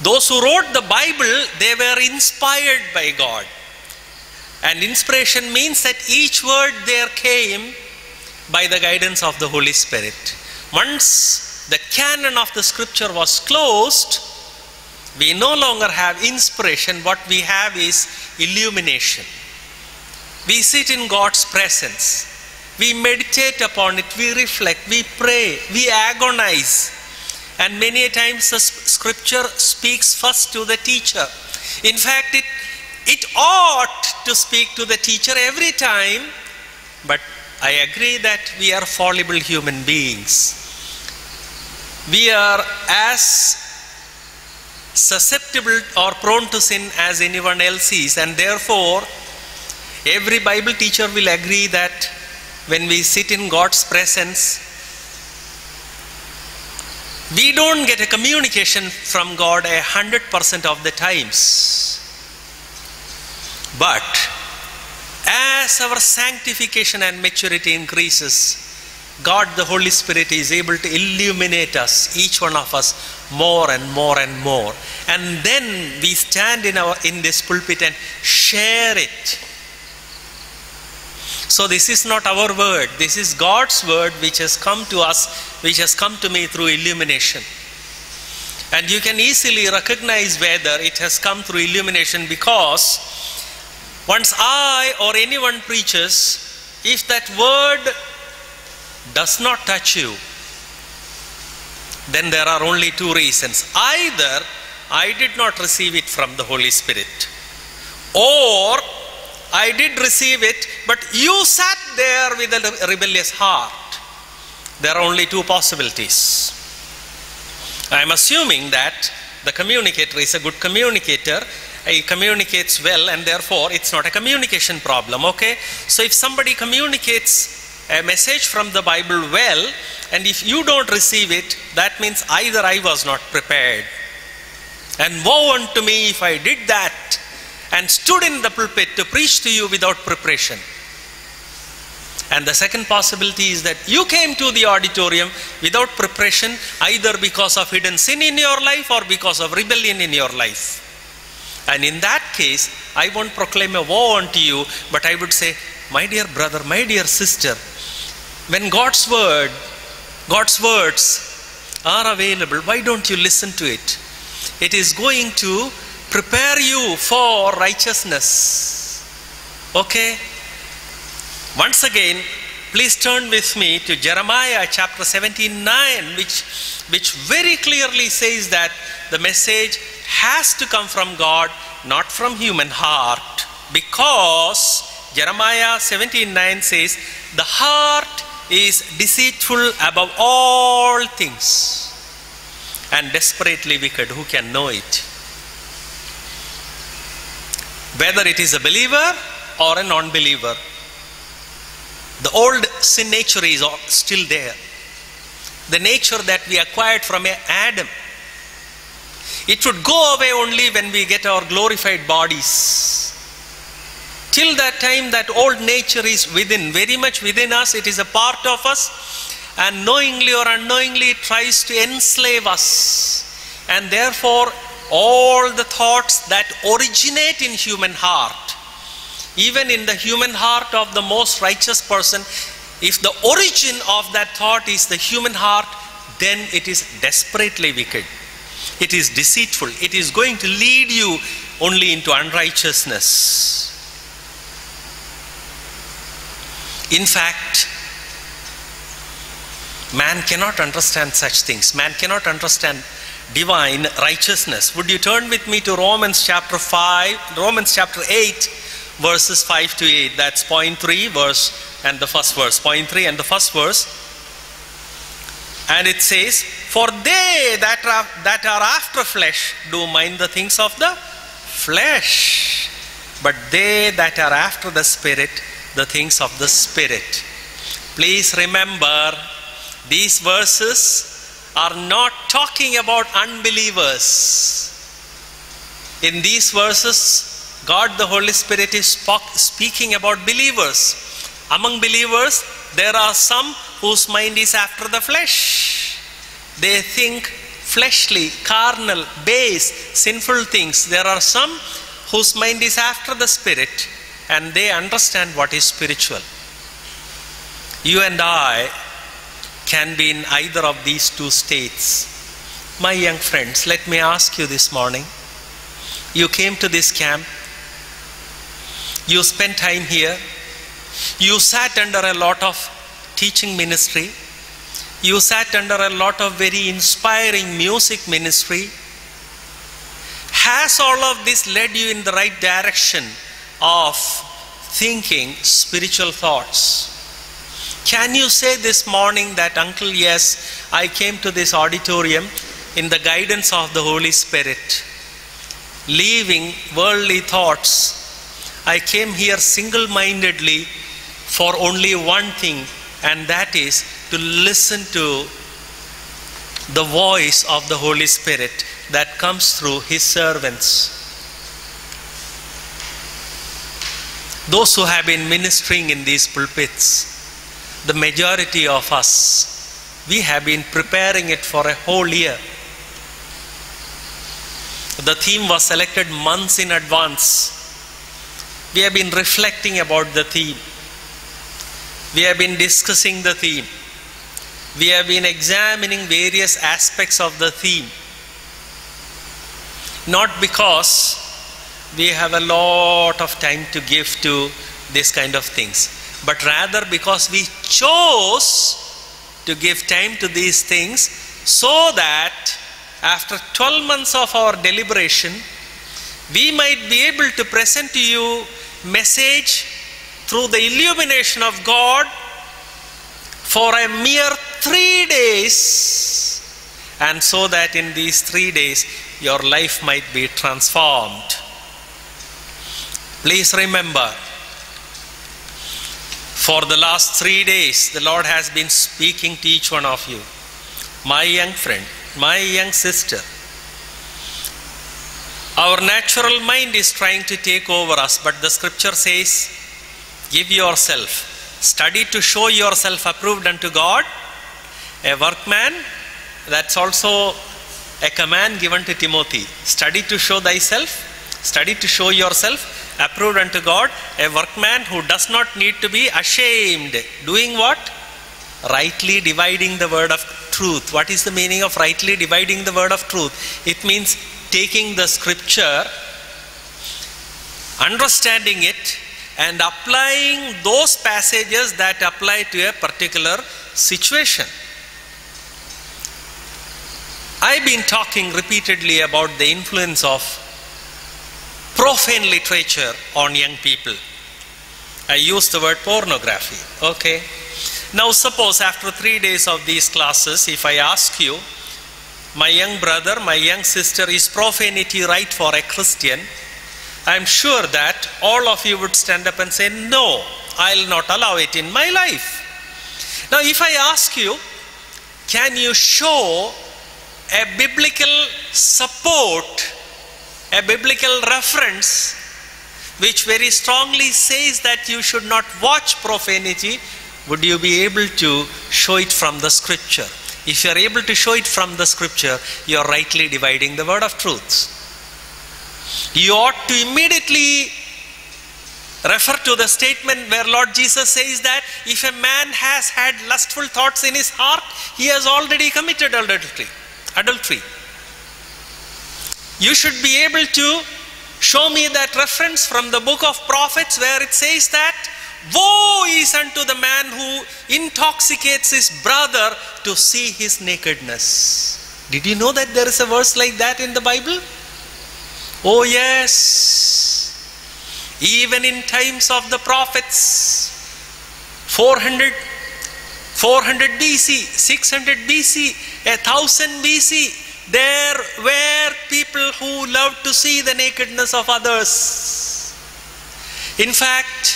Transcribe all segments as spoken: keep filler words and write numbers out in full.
Those who wrote the Bible, they were inspired by God. And inspiration means that each word there came by the guidance of the Holy Spirit. Once the canon of the scripture was closed, we no longer have inspiration. What we have is illumination. We sit in God's presence. We meditate upon it. We reflect. We pray. We agonize. And many times the scripture speaks first to the teacher. In fact, it, it ought to speak to the teacher every time. But I agree that we are fallible human beings. We are as susceptible or prone to sin as anyone else is, and therefore every Bible teacher will agree that when we sit in God's presence, we don't get a communication from God a hundred percent of the times. But as our sanctification and maturity increases, God the Holy Spirit is able to illuminate us, each one of us, more and more and more. And then we stand in our in this pulpit and share it. So this is not our word. This is God's word which has come to us, which has come to me through illumination. And you can easily recognize whether it has come through illumination, because once I or anyone preaches, if that word does not touch you, then there are only two reasons. Either I did not receive it from the Holy Spirit, or I did receive it, but you sat there with a rebellious heart. There are only two possibilities. I am assuming that the communicator is a good communicator. He communicates well, and therefore it's not a communication problem, okay? So if somebody communicates a message from the Bible well, and if you don't receive it, that means either I was not prepared. And woe unto me if I did that and stood in the pulpit to preach to you without preparation. And the second possibility is that you came to the auditorium without preparation, either because of hidden sin in your life or because of rebellion in your life. And in that case, I won't proclaim a woe unto you, but I would say, my dear brother, my dear sister, when God's word, God's words are available, why don't you listen to it? It is going to prepare you for righteousness. Okay? Once again, please turn with me to Jeremiah chapter seventy-nine, which, which very clearly says that the message has to come from God, not from human heart. Because Jeremiah seventeen nine says, the heart is deceitful above all things and desperately wicked. Who can know it? Whether it is a believer or a non-believer, the old sin nature is still there. The nature that we acquired from Adam. It would go away only when we get our glorified bodies. Till that time, that old nature is within, very much within us. It is a part of us, and knowingly or unknowingly it tries to enslave us. And therefore, all the thoughts that originate in human heart, even in the human heart of the most righteous person, if the origin of that thought is the human heart, then it is desperately wicked. It is deceitful. It is going to lead you only into unrighteousness. In fact, man cannot understand such things. Man cannot understand divine righteousness. Would you turn with me to Romans chapter five, Romans chapter eight, verses five to eight. That's point three verse and the first verse. Point three and the first verse. And it says, for they that are, that are after flesh do mind the things of the flesh, but they that are after the Spirit, the things of the Spirit. Please remember, these verses are not talking about unbelievers. In these verses, God the Holy Spirit is speaking about believers. Among believers, there are some whose mind is after the flesh. They think fleshly, carnal, base, sinful things. There are some whose mind is after the Spirit and they understand what is spiritual. You and I can be in either of these two states. My young friends, let me ask you this morning. You came to this camp. You spent time here. You sat under a lot of teaching ministry. You sat under a lot of very inspiring music ministry. Has all of this led you in the right direction of thinking spiritual thoughts? Can you say this morning that, uncle, yes, I came to this auditorium in the guidance of the Holy Spirit, leaving worldly thoughts. I came here single-mindedly for only one thing, and that is to listen to the voice of the Holy Spirit that comes through His servants. Those who have been ministering in these pulpits, the majority of us, we have been preparing it for a whole year. The theme was selected months in advance. We have been reflecting about the theme. We have been discussing the theme. We have been examining various aspects of the theme. Not because we have a lot of time to give to this kind of things, but rather because we chose to give time to these things so that after twelve months of our deliberation, we might be able to present to you message through the illumination of God for a mere three days, and so that in these three days your life might be transformed. Please remember, for the last three days the Lord has been speaking to each one of you. My young friend, my young sister, our natural mind is trying to take over us, but the scripture says, give yourself, study to show yourself approved unto God, a workman. That's also a command given to Timothy. Study to show thyself, study to show yourself approved unto God, a workman who does not need to be ashamed. Doing what? Rightly dividing the word of truth. What is the meaning of rightly dividing the word of truth? It means taking the scripture, understanding it, and applying those passages that apply to a particular situation. I've been talking repeatedly about the influence of profane literature on young people. I use the word pornography. Okay. Now suppose after three days of these classes, if I ask you, my young brother, my young sister, is profanity right for a Christian? I am sure that all of you would stand up and say, no, I'll not allow it in my life. Now if I ask you, can you show a biblical support, a biblical reference which very strongly says that you should not watch profanity? Would you be able to show it from the scripture? If you are able to show it from the scripture, you are rightly dividing the word of truth. You ought to immediately refer to the statement where Lord Jesus says that if a man has had lustful thoughts in his heart, he has already committed adultery. Adultery. You should be able to show me that reference from the book of prophets where it says that woe is unto the man who intoxicates his brother to see his nakedness. Did you know that there is a verse like that in the Bible? Oh yes. Even in times of the prophets, four hundred, four hundred B C, six hundred B C, one thousand B C, there were people who loved to see the nakedness of others. In fact,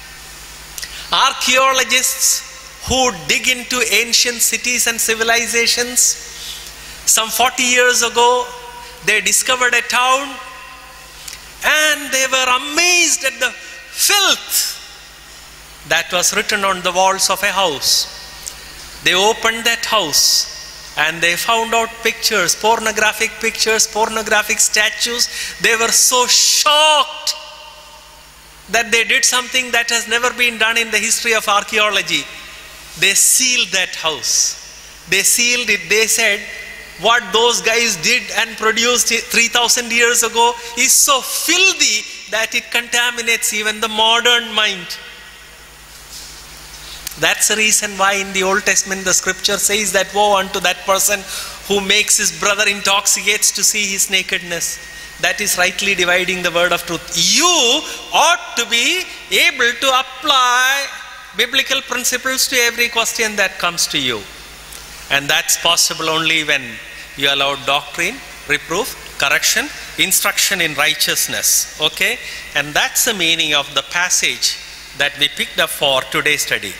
archaeologists who dig into ancient cities and civilizations, some forty years ago, they discovered a town and they were amazed at the filth that was written on the walls of a house. They opened that house and they found out pictures, pornographic pictures, pornographic statues. They were so shocked that they did something that has never been done in the history of archaeology. They sealed that house. They sealed it. They said, what those guys did and produced three thousand years ago is so filthy that it contaminates even the modern mind. That's the reason why in the Old Testament the scripture says that woe unto that person who makes his brother intoxicates to see his nakedness. That is rightly dividing the word of truth. You ought to be able to apply biblical principles to every question that comes to you. And that's possible only when you allow doctrine, reproof, correction, instruction in righteousness. Okay? And that's the meaning of the passage that we picked up for today's study.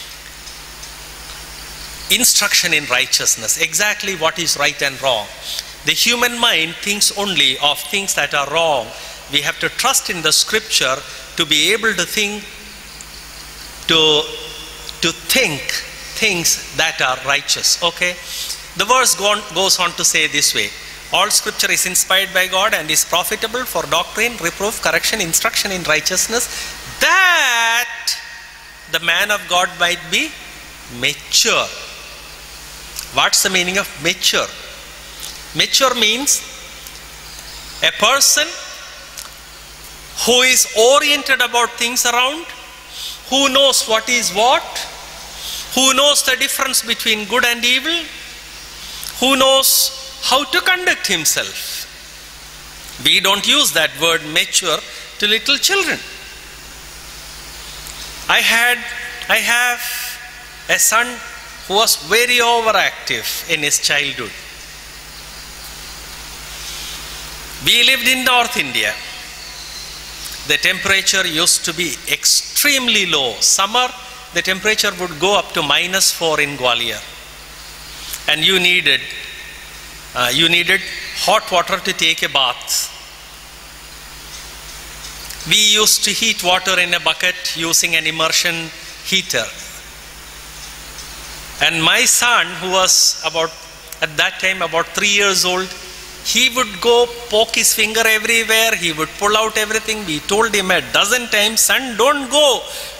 Instruction in righteousness. Exactly what is right and wrong. The human mind thinks only of things that are wrong. We have to trust in the scripture to be able to think, to, to think things that are righteous. Okay? The verse go on, goes on to say this way. All scripture is inspired by God and is profitable for doctrine, reproof, correction, instruction in righteousness, that the man of God might be mature. What's the meaning of mature? Mature means a person who is oriented about things around, who knows what is what, who knows the difference between good and evil, who knows how to conduct himself. We don't use that word mature to little children. I had, I have a son who was very overactive in his childhood. We lived in North India. The temperature used to be extremely low. Summer, the temperature would go up to minus four in Gwalior. And you needed, uh, you needed hot water to take a bath. We used to heat water in a bucket using an immersion heater. And my son, who was about, at that time, about three years old, he would go poke his finger everywhere. He would pull out everything. We told him a dozen times, son, don't go.